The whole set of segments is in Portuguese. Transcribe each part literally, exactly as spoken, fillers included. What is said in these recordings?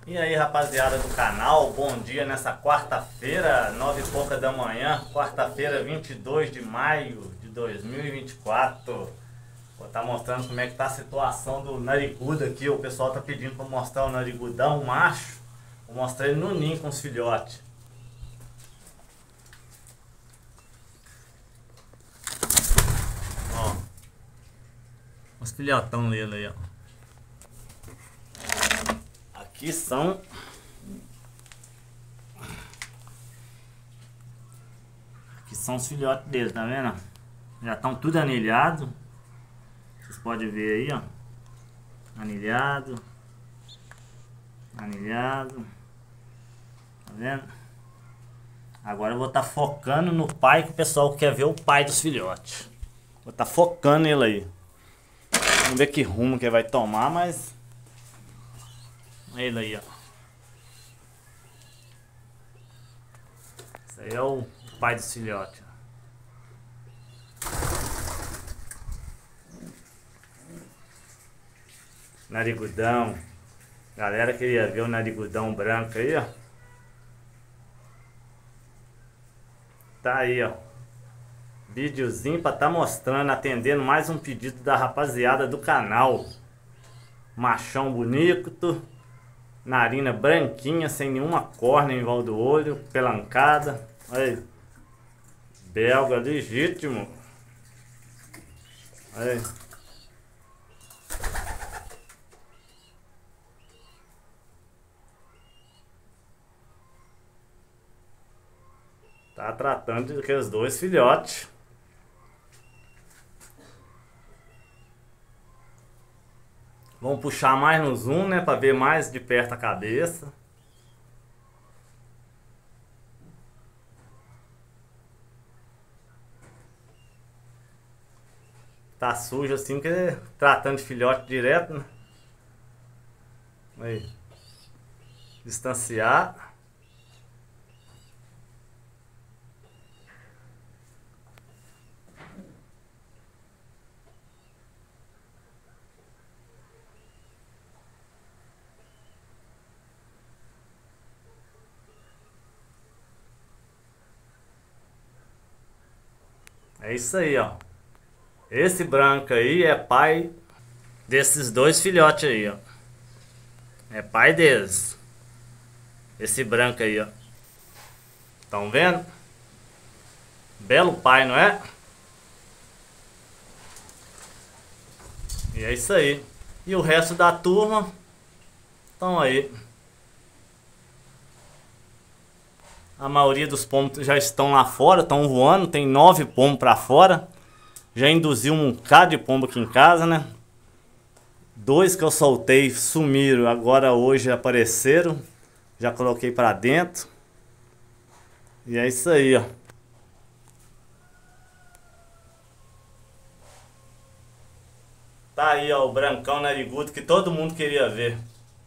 E aí, rapaziada do canal, bom dia nessa quarta-feira, nove e pouca da manhã, quarta-feira, vinte e dois de maio de dois mil e vinte e quatro. Vou estar mostrando como é que tá a situação do narigudo aqui. O pessoal tá pedindo para mostrar o narigudão, o macho. Vou mostrar ele no ninho com os filhotes. Ó, os filhotão dele aí, ó. Aqui são Aqui são os filhotes dele, tá vendo? Já estão tudo anilhado. Vocês podem ver aí, ó. Anilhado. Anilhado. Tá vendo? Agora eu vou estar tá focando no pai, que o pessoal quer ver o pai dos filhotes. Vou estar tá focando ele aí. Vamos ver que rumo que ele vai tomar, mas... ele aí, ó. Esse aí é o pai dos filhotes. Narigudão. Galera queria ver o narigudão branco aí, ó. Tá aí, ó. Videozinho pra tá mostrando, atendendo mais um pedido da rapaziada do canal. Machão bonito. Narina branquinha, sem nenhuma córnea em volta do olho, pelancada. Aí. Belga legítimo. Aí. Tá tratando daqueles dois filhotes. Vamos puxar mais no zoom, né, para ver mais de perto a cabeça. Tá sujo assim, porque tratando de filhote direto, né? Aí. Distanciar. É isso aí, ó. Esse branco aí é pai desses dois filhotes aí, ó. É pai deles. Esse branco aí, ó. Estão vendo? Belo pai, não é? E é isso aí. E o resto da turma estão aí. A maioria dos pombos já estão lá fora, estão voando. Tem nove pombos para fora. Já induziu um bocado de pombo aqui em casa, né? Dois que eu soltei sumiram, agora hoje apareceram. Já coloquei para dentro. E é isso aí, ó. Tá aí, ó, o brancão narigudo que todo mundo queria ver.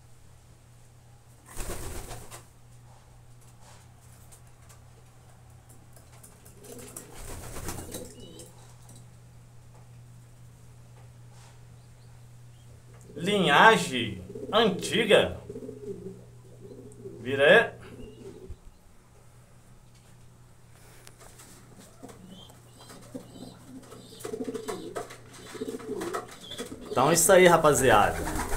Linhagem antiga. Vira aí. Então é isso aí, rapaziada.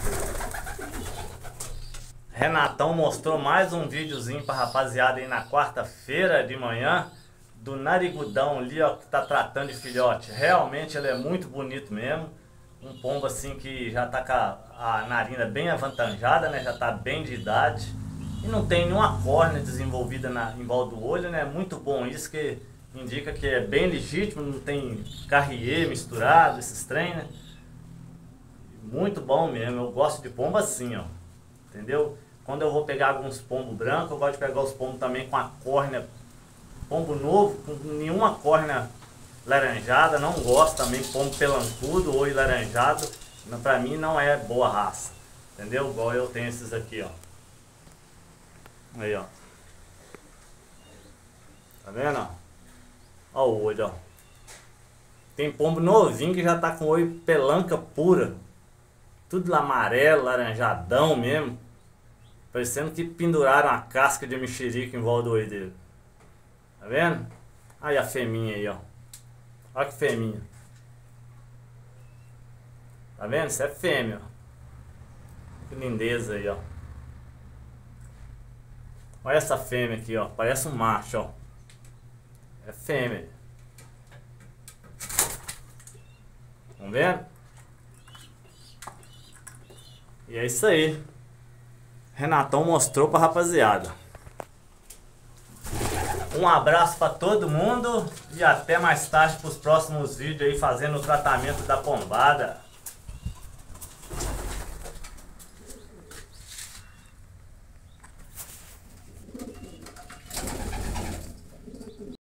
Renatão mostrou mais um videozinho pra rapaziada aí na quarta-feira de manhã. Do narigudão ali, ó, que tá tratando de filhote. Realmente ele é muito bonito mesmo. Um pombo assim que já tá com a, a narina bem avantajada, né? Já tá bem de idade. E não tem nenhuma córnea desenvolvida na, em volta do olho, né? Muito bom isso, que indica que é bem legítimo, não tem carrier misturado, esses trem, né? Muito bom mesmo, eu gosto de pombo assim, ó. Entendeu? Quando eu vou pegar alguns pombos brancos, eu gosto de pegar os pombos também com a córnea. Pombo novo, com nenhuma córnea laranjada, não gosto também, pombo pelancudo ou laranjado, pra mim não é boa raça, entendeu? Igual eu tenho esses aqui, ó. Aí, ó. Tá vendo, ó? Ó o olho, ó. Tem pombo novinho que já tá com olho pelanca pura. Tudo amarelo, laranjadão mesmo. Parecendo que penduraram a casca de mexerica em volta do olho dele. Tá vendo? Aí a fêminha aí, ó. Olha que fêminha. Tá vendo? Isso é fêmea. Que lindeza aí, ó. Olha essa fêmea aqui, ó. Parece um macho, ó. É fêmea. Vamos ver? E é isso aí. Renatão mostrou pra rapaziada. Um abraço pra todo mundo e até mais tarde pros próximos vídeos aí fazendo o tratamento da pombada.